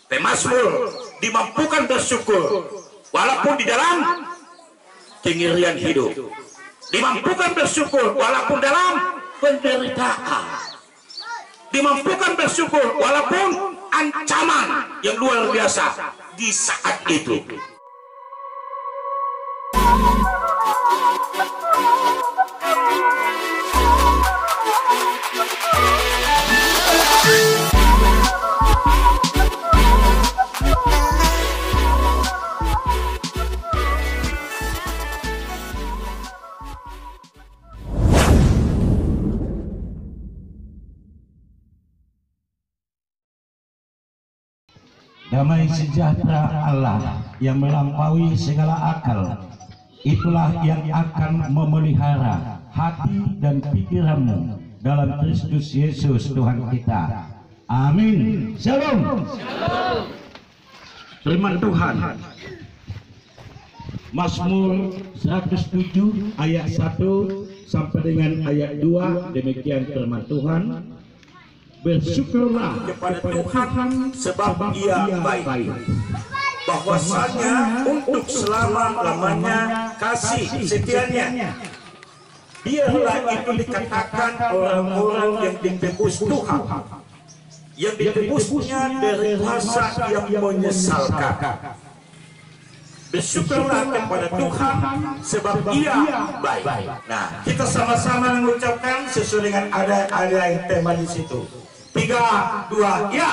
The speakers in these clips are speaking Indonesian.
Pemazmur dimampukan bersyukur walaupun di dalam kengerian hidup, dimampukan bersyukur walaupun dalam penderitaan, dimampukan bersyukur walaupun ancaman yang luar biasa di saat itu. Damai sejahtera Allah yang melampaui segala akal, itulah yang akan memelihara hati dan pikiranmu dalam Kristus Yesus Tuhan kita. Amin. Shalom. Firman Tuhan, Mazmur 107 ayat 1 sampai dengan ayat 2, demikian firman Tuhan. Bersyukurlah kepada Tuhan sebab Ia baik, bahwasanya untuk selama-lamanya kasih setianya. Biarlah itu dikatakan orang-orang yang ditebus Tuhan, yang ditebusnya dari rasa yang menyesalkan. Bersyukurlah kepada Tuhan sebab Ia baik. Nah, kita sama-sama mengucapkan sesuai dengan ada yang tema di situ. 3, 2, ya.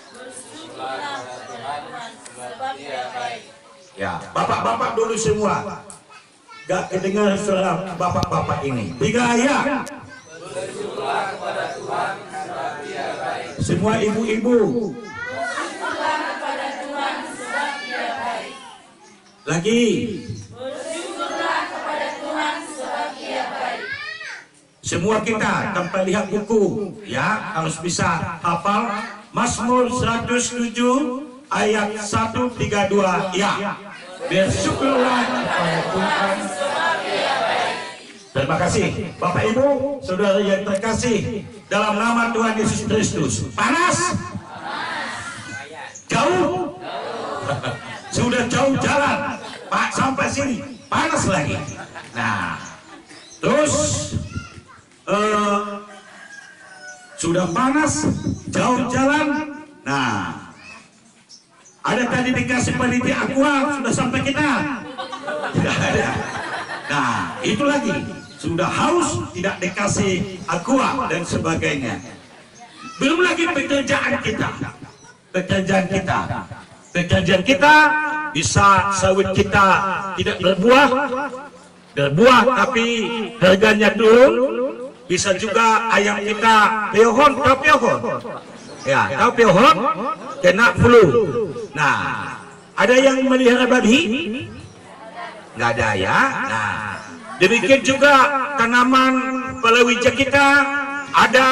Ya, bapak-bapak dulu semua. Gak kedengar suara bapak-bapak ini. 3, ya. Bersyukurlah kepada Tuhan sebab Dia baik. Semua ibu-ibu. Bersyukurlah kepada Tuhan sebab Dia baik. Lagi. Bersyukurlah kepada Tuhan sebab Dia baik. Semua kita tanpa lihat buku, ya, harus bisa hafal Mazmur 107 ayat 132, ya. Bersyukurlah kepada Tuhan sebab Dia baik. Terima kasih Bapak Ibu, saudara yang terkasih, dalam nama Tuhan Yesus Kristus. Panas? Jauh? Sudah jauh jalan, Pak, sampai sini panas lagi. Nah, terus sudah panas, jauh jalan. Nah, ada tadi dikasih panitia aqua, sudah sampai kita? Tidak ada. Nah, itu lagi, sudah haus, tidak dikasih aqua dan sebagainya. Belum lagi pekerjaan kita. Pekerjaan kita bisa sawit kita tidak berbuah tapi harganya turun. Bisa juga ayam kita pehon, tahu pehon? Ya, tahu pehon? Kena flu. Nah, ada yang melihara babi? Nggak ada ya. Nah, demikian juga tanaman palawija kita, ada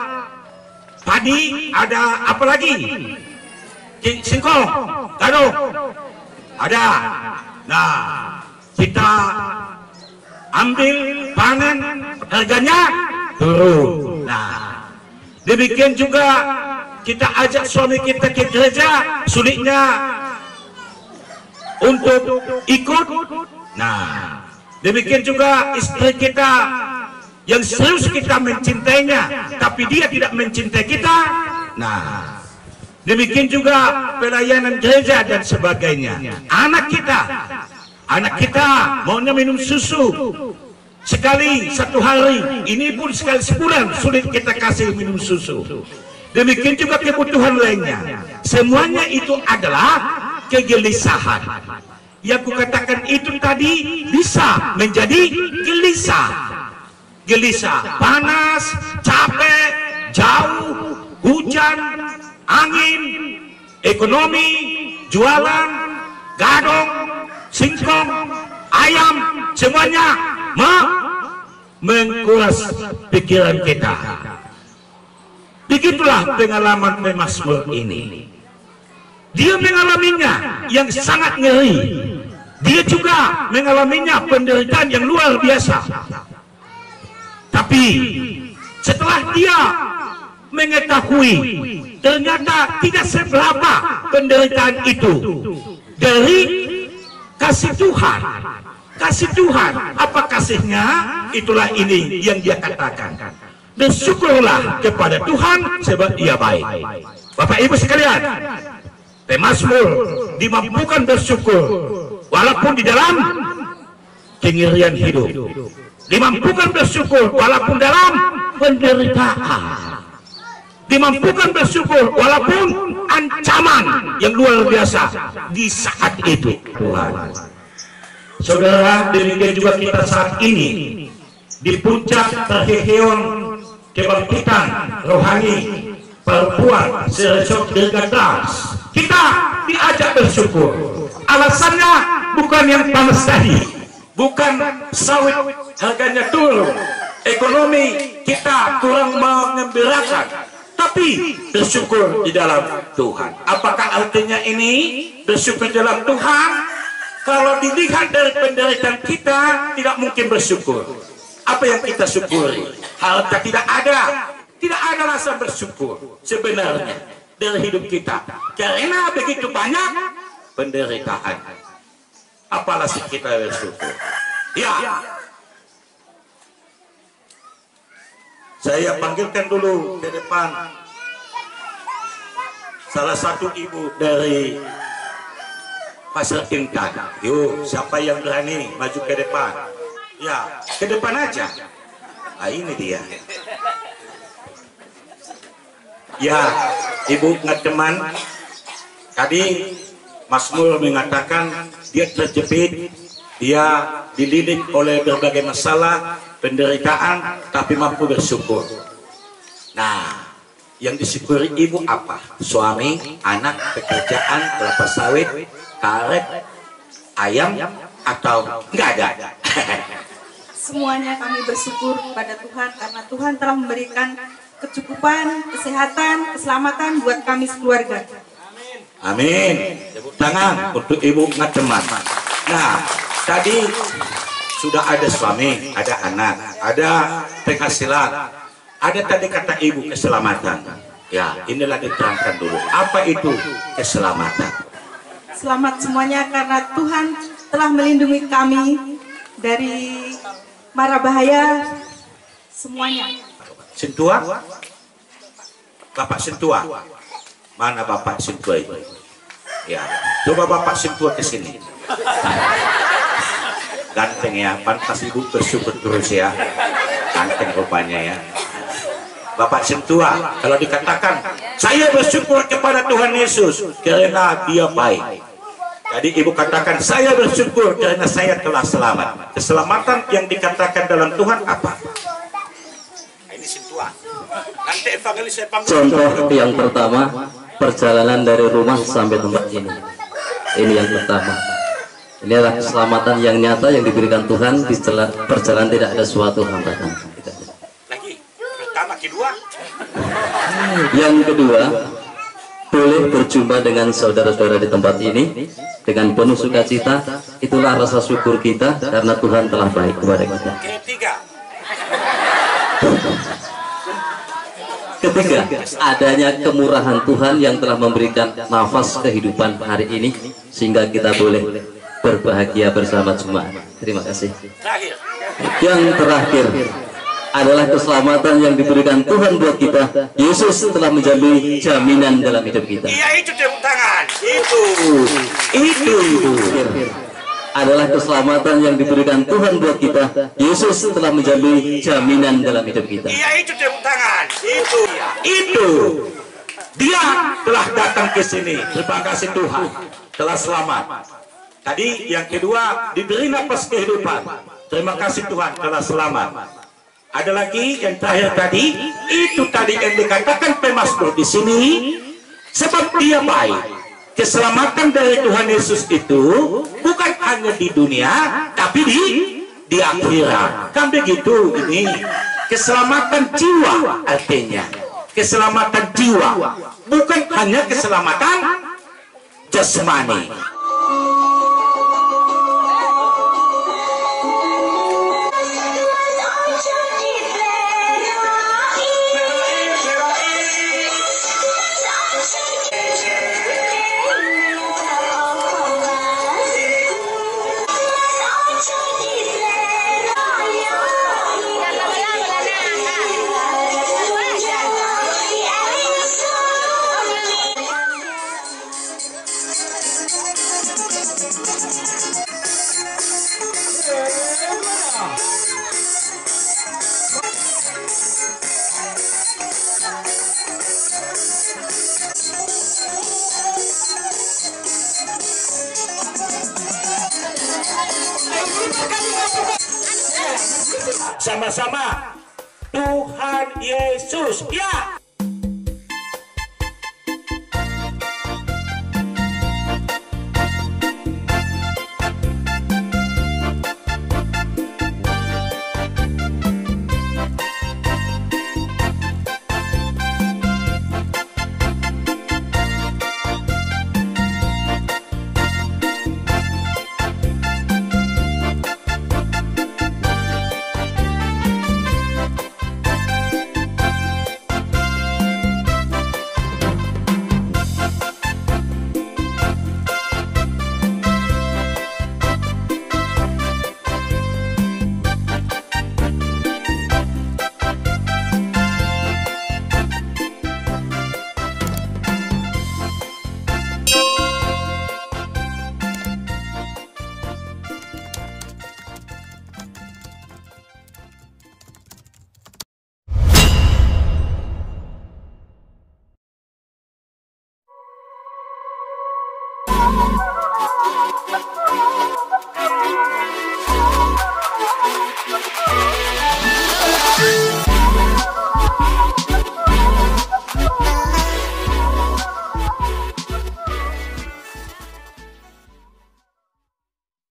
padi, ada apa lagi? Singkong, gado, ada. Nah, kita ambil, panen, harganya turun. Nah, demikian juga kita ajak suami kita ke gereja, sulitnya untuk ikut. Nah, demikian juga istri kita yang serius kita mencintainya, tapi dia tidak mencintai kita. Nah, demikian juga pelayanan gereja dan sebagainya. Anak kita maunya minum susu sekali satu hari, ini pun sekali sebulan sulit kita kasih minum susu. Demikian juga kebutuhan lainnya. Semuanya itu adalah kegelisahan. Yang kukatakan itu tadi bisa menjadi gelisah, panas, capek, jauh, hujan, angin, ekonomi, jualan, gadong, singkong, ayam, semuanya menguras pikiran kita. Begitulah pengalaman pemazmur ini. Dia mengalaminya yang sangat ngeri. Dia juga mengalaminya penderitaan yang luar biasa. Tapi setelah dia mengetahui ternyata tidak seberapa penderitaan itu dari kasih Tuhan. Kasih Tuhan, apa kasihnya? Itulah ini yang dia katakan. Bersyukurlah kepada Tuhan sebab Dia baik. Bapak Ibu sekalian, pemazmur dimampukan bersyukur walaupun di dalam kengerian hidup, dimampukan bersyukur walaupun dalam penderitaan, dimampukan bersyukur walaupun ancaman yang luar biasa di saat itu. Tuhan, saudara, demikian juga kita saat ini di puncak terheheon kebangkitan rohani perempuan seresok Dirgatas, kita diajak bersyukur. Alasannya bukan yang panas tadi, bukan sawit harganya turun, ekonomi kita kurang mengembirakan, tapi bersyukur di dalam Tuhan. Apakah artinya ini bersyukur di dalam Tuhan? Kalau dilihat dari penderitaan kita, tidak mungkin bersyukur. Apa yang kita syukuri? Harta tidak ada rasa bersyukur sebenarnya dari hidup kita, karena begitu banyak penderitaan. Apalah sih kita bersyukur? Ya, saya panggilkan dulu ke depan salah satu ibu dari Pasar Intan. Yuk, siapa yang berani maju ke depan? Ya, ke depan aja. Ah, ini dia. Ya, Ibu teman, tadi Mazmur mengatakan dia terjepit, dia dililit oleh berbagai masalah, penderitaan, tapi mampu bersyukur. Nah, yang disyukuri ibu apa? Suami, anak, pekerjaan, kelapa sawit, karet, ayam, atau enggak ada? Semuanya kami bersyukur pada Tuhan karena Tuhan telah memberikan kecukupan, kesehatan, keselamatan buat kami sekeluarga. Amin. Tepuk tangan untuk Ibu Ngateman. Nah, tadi sudah ada suami, ada anak, ada penghasilan, ada tadi kata Ibu keselamatan. Ya, inilah diterangkan dulu. Apa itu keselamatan? Selamat semuanya karena Tuhan telah melindungi kami dari mara bahaya semuanya. Sentua? Bapak Sentua? Mana Bapak Sentua itu? Ya, coba Bapak Sentua ke sini. Ganteng ya, pantas Ibu bersyukur terus ya. Ganteng rupanya ya. Bapak Sentua, kalau dikatakan saya bersyukur kepada Tuhan Yesus karena Dia baik. Jadi Ibu katakan saya bersyukur karena saya telah selamat. Keselamatan yang dikatakan dalam Tuhan apa? Ini Sentua. Nanti evangelis saya panggil. Contoh yang pertama, perjalanan dari rumah sampai tempat ini. Ini yang pertama. Ini adalah keselamatan yang nyata yang diberikan Tuhan. Di perjalanan tidak ada suatu hambatan. Lagi, pertama, kedua. Yang kedua, boleh berjumpa dengan saudara-saudara di tempat ini dengan penuh sukacita. Itulah rasa syukur kita karena Tuhan telah baik kepada kita. Ketiga, adanya kemurahan Tuhan yang telah memberikan nafas kehidupan hari ini sehingga kita boleh berbahagia bersama jemaat. Terima kasih. Yang terakhir adalah keselamatan yang diberikan Tuhan buat kita. Yesus telah menjadi jaminan dalam hidup kita. Iya, itu tepuk tangan. Itu adalah keselamatan yang diberikan Tuhan buat kita. Yesus telah menjadi jaminan dalam hidup kita. Iya, itu tepuk tangan. Itu Dia telah datang ke sini. Terima kasih Tuhan telah selamat. Tadi yang kedua diberi nafas kehidupan. Terima kasih Tuhan telah selamat. Ada lagi yang terakhir tadi, itu tadi yang dikatakan pemazmur di sini, sebab Dia baik. Keselamatan dari Tuhan Yesus itu bukan hanya di dunia, tapi di akhirat. Kan begitu ini. Keselamatan jiwa artinya. Keselamatan jiwa, bukan hanya keselamatan jasmani. sama-sama Tuhan Yesus. Ya.